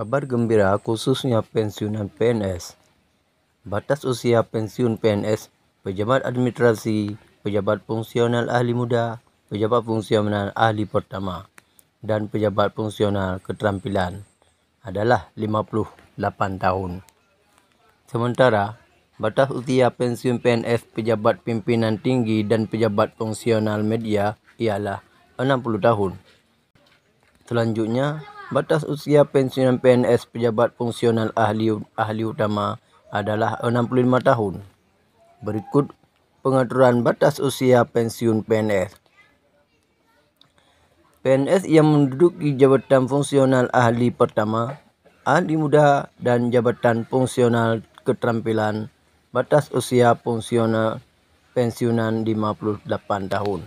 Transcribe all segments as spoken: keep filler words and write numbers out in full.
Kabar gembira khususnya pensiunan P N S. Batas usia pensiun P N S, pejabat administrasi, pejabat fungsional ahli muda, pejabat fungsional ahli pertama, dan pejabat fungsional keterampilan adalah lima puluh delapan tahun. Sementara, batas usia pensiun P N S pejabat pimpinan tinggi dan pejabat fungsional media ialah enam puluh tahun. Selanjutnya, batas usia pensiunan P N S pejabat fungsional ahli ahli utama adalah enam puluh lima tahun. Berikut pengaturan batas usia pensiun P N S. P N S yang menduduki jabatan fungsional ahli pertama, ahli muda, dan jabatan fungsional keterampilan, batas usia fungsional pensiunan lima puluh delapan tahun.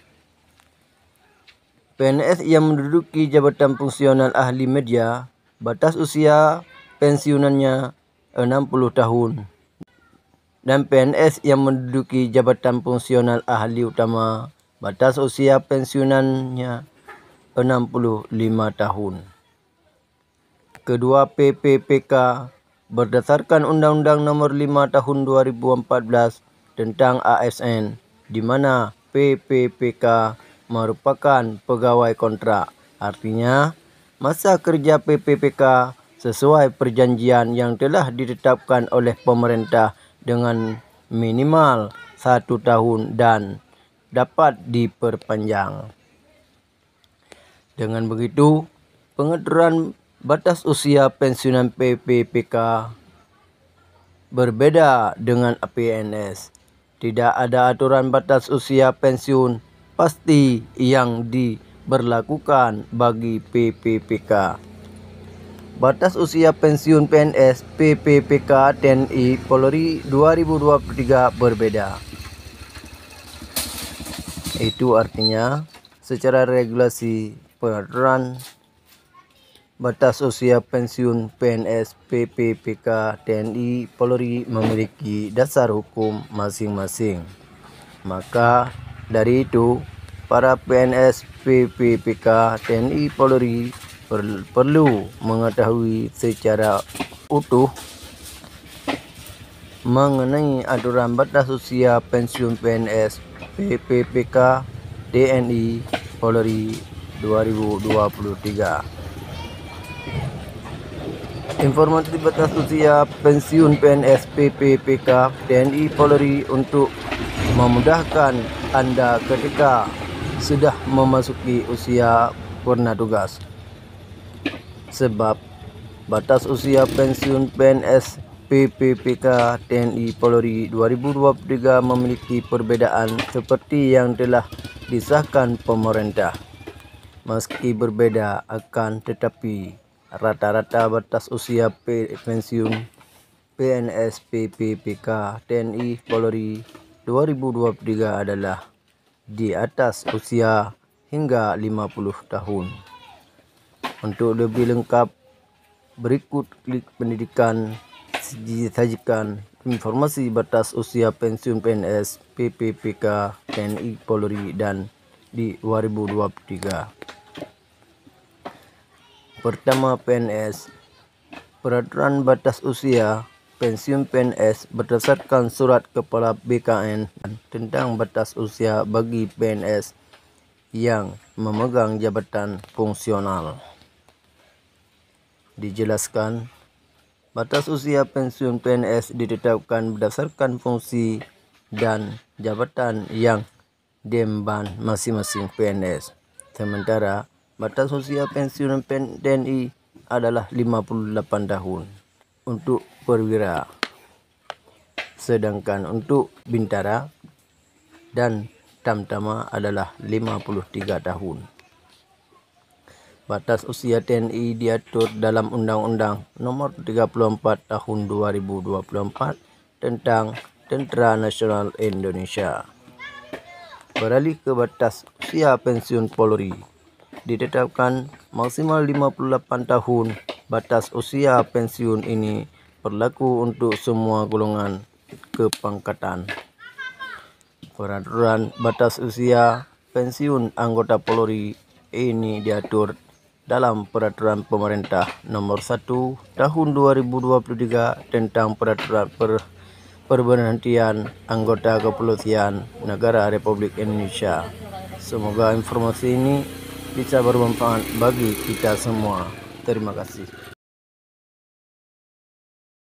P N S yang menduduki jabatan fungsional ahli media, batas usia pensiunannya enam puluh tahun. Dan P N S yang menduduki jabatan fungsional ahli utama, batas usia pensiunannya enam puluh lima tahun. Kedua P P P K berdasarkan Undang-Undang Nomor lima Tahun dua ribu empat belas tentang A S N, di mana P P P K merupakan pegawai kontrak. Artinya, masa kerja P P P K sesuai perjanjian yang telah ditetapkan oleh pemerintah dengan minimal satu tahun dan dapat diperpanjang. Dengan begitu, pengaturan batas usia pensiunan P P P K berbeda dengan P N S. Tidak ada aturan batas usia pensiun pasti yang diberlakukan bagi P P P K. Batas usia pensiun P N S, P P P K, T N I, Polri dua ribu dua puluh tiga berbeda. Itu artinya secara regulasi pengaturan batas usia pensiun P N S, P P P K, T N I, Polri memiliki dasar hukum masing-masing. Maka dari itu, para P N S, P P P K, T N I, Polri per perlu mengetahui secara utuh mengenai aturan batas usia pensiun P N S, P P P K, T N I, Polri dua ribu dua puluh tiga. Informasi batas usia pensiun P N S, P P P K, T N I, Polri untuk memudahkan Anda ketika sudah memasuki usia purna tugas. Sebab batas usia pensiun P N S, P P P K, T N I, Polri dua ribu dua puluh tiga memiliki perbedaan seperti yang telah disahkan pemerintah. Meski berbeda akan tetapi rata-rata batas usia pensiun P N S, P P P K, T N I, Polri dua ribu dua puluh tiga adalah di atas usia hingga lima puluh tahun. Untuk lebih lengkap, berikut klik pendidikan disajikan informasi batas usia pensiun P N S, P P P K, T N I, Polri dan di dua ribu dua puluh tiga. Pertama, P N S. Peraturan batas usia pensiun P N S berdasarkan Surat Kepala B K N tentang batas usia bagi P N S yang memegang jabatan fungsional. Dijelaskan, batas usia pensiun P N S ditetapkan berdasarkan fungsi dan jabatan yang diemban masing-masing P N S. Sementara batas usia pensiun T N I adalah lima puluh delapan tahun untuk perwira. Sedangkan untuk bintara dan tamtama adalah lima puluh tiga tahun. Batas usia T N I diatur dalam Undang-Undang Nomor tiga puluh empat Tahun dua ribu dua puluh empat tentang Tentera Nasional Indonesia. Beralih ke batas usia pensiun Polri, ditetapkan maksimal lima puluh delapan tahun. Batas usia pensiun ini berlaku untuk semua golongan kepangkatan. Peraturan batas usia pensiun anggota Polri ini diatur dalam peraturan pemerintah nomor satu tahun dua ribu dua puluh tiga tentang peraturan per perberhentian anggota kepolisian negara Republik Indonesia. Semoga informasi ini bisa bermanfaat bagi kita semua. Terima kasih.